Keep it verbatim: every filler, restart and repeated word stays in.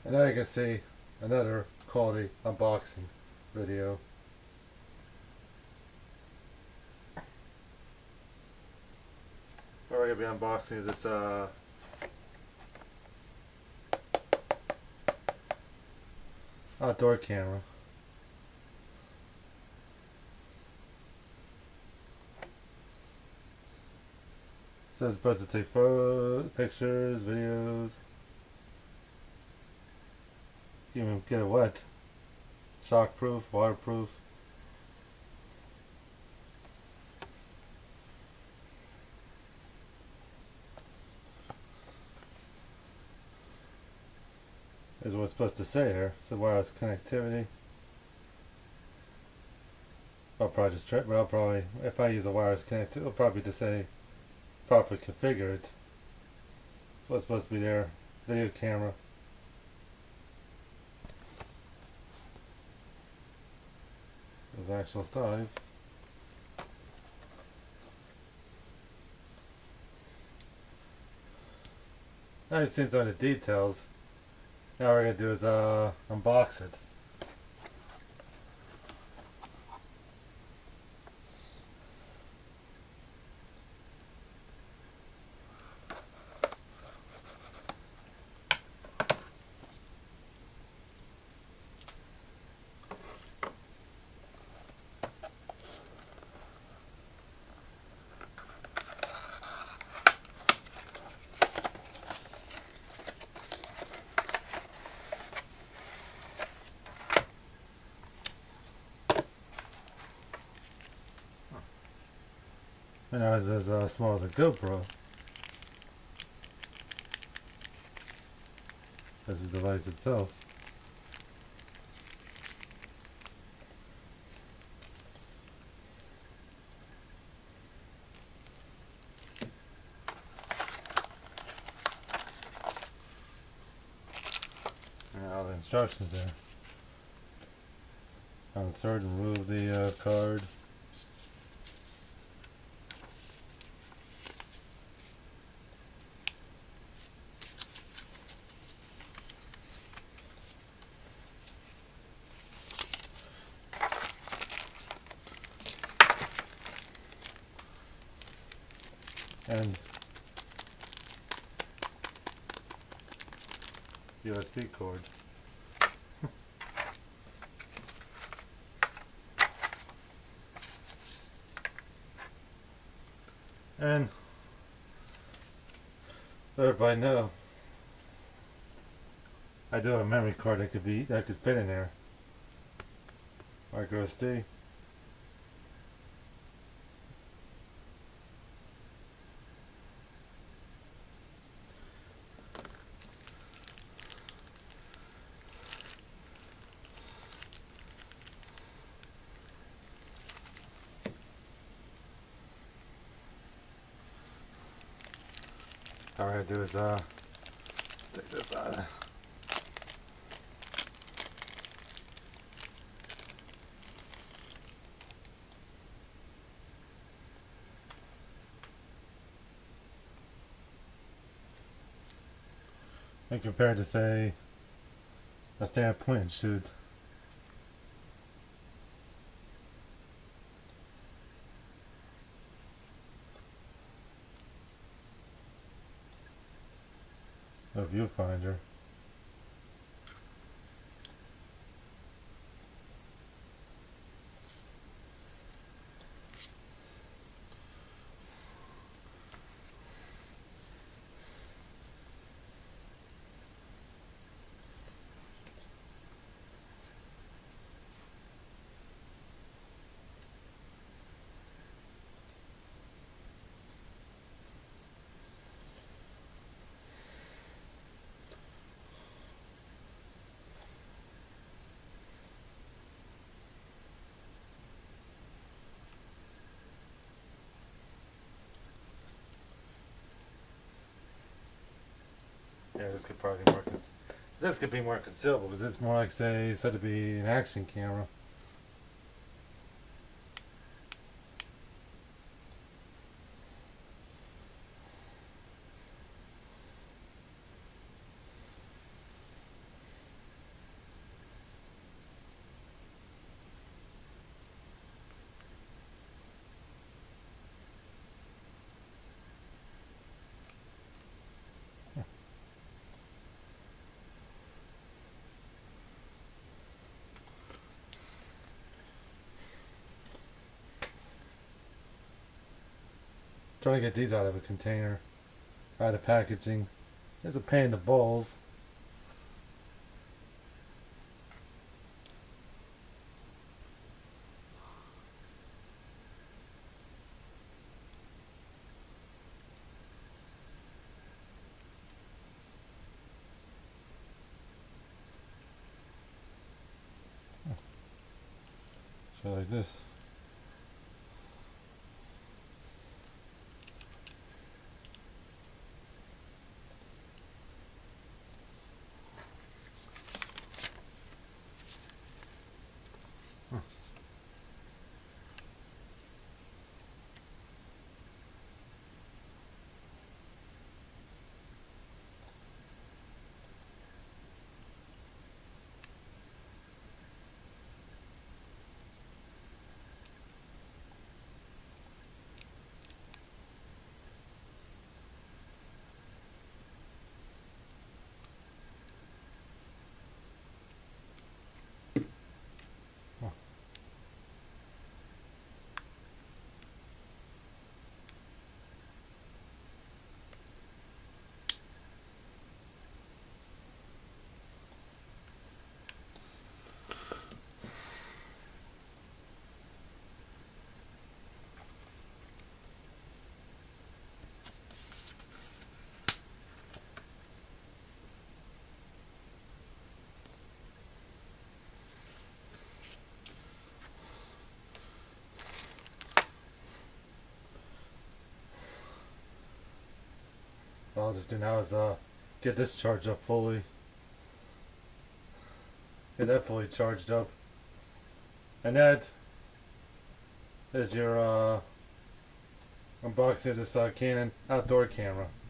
And now you can see another quality unboxing video. What we're going to be unboxing is this uh, outdoor camera. So it's supposed to take photos, pictures, videos. You can get it wet. Shockproof, waterproof. Is what it's supposed to say here. So wireless connectivity. I'll probably just try, but I'll probably, if I use a wireless connectivity, it'll probably just say properly configured. That's what's supposed to be there. Video camera. His actual size. Now you've seen some of the details. Now what we're going to do is uh, unbox it. And now it's as uh, small as a GoPro. As the device itself. And all the instructions there. Insert and remove the uh, card. And U S B cord. And let everybody know, I do have a memory card that could be that could fit in there. Micro S D. All we're gonna do is uh, take this out. And compared to, say, a standard point and shoot. A viewfinder. Yeah, this could probably be more cons this could be more concealable because it's more like, say, said to be an action camera. Trying to get these out of a container, out of packaging. There's a pain in the balls. So like this. All I'll just do now is uh, get this charged up fully. Get that fully charged up. And that is your uh, unboxing of this uh, Canon outdoor camera.